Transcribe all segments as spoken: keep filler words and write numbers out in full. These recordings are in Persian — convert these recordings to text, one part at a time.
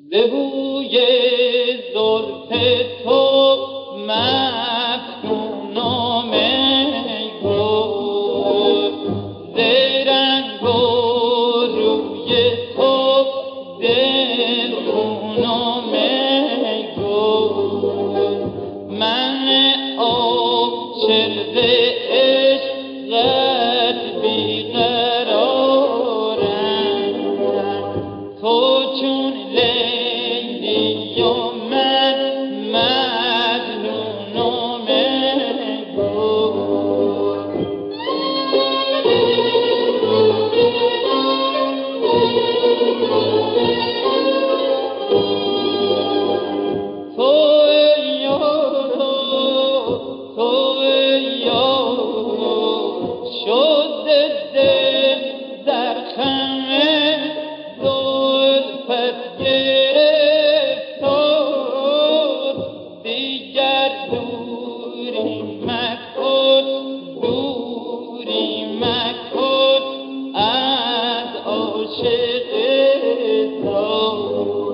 به بوی زلف تو مفتونم ای گل، ز رنگ و روی تو دلخونم ای گل. من عاشق عشقت بیقرارم، تو چون لیلی و من مجنونم ای گل. تو ای یارا، تو ای یارا، شد دل در خم زلفت گرفتار. دیگر دوری مکن، دوری مکن از عاشق زار.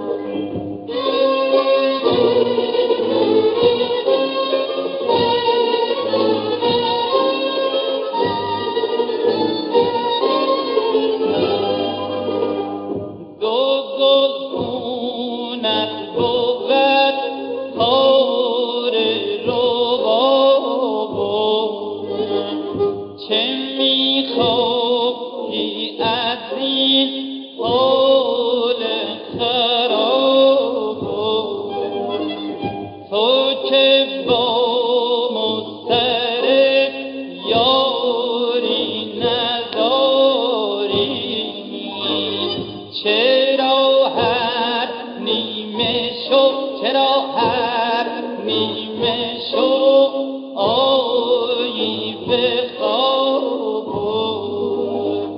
دو گلخونت بود خار ربابم، چه می‌خواهی از این حال خرابم؟ تو که با مضطرب یاری نداری، چرا هر نیمه شو، چرا هر نیمه شو آیی به خوابم؟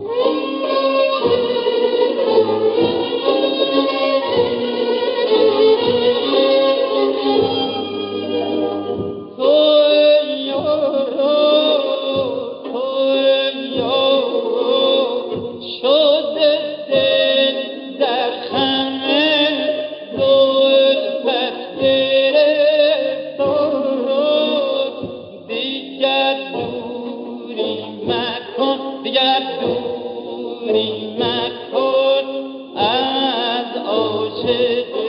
تو ای یارا، تو ای یارا، شد دل در خم زلفت گرفتار. دیگر دوری مکن، دیگر دوری مکن از عاشق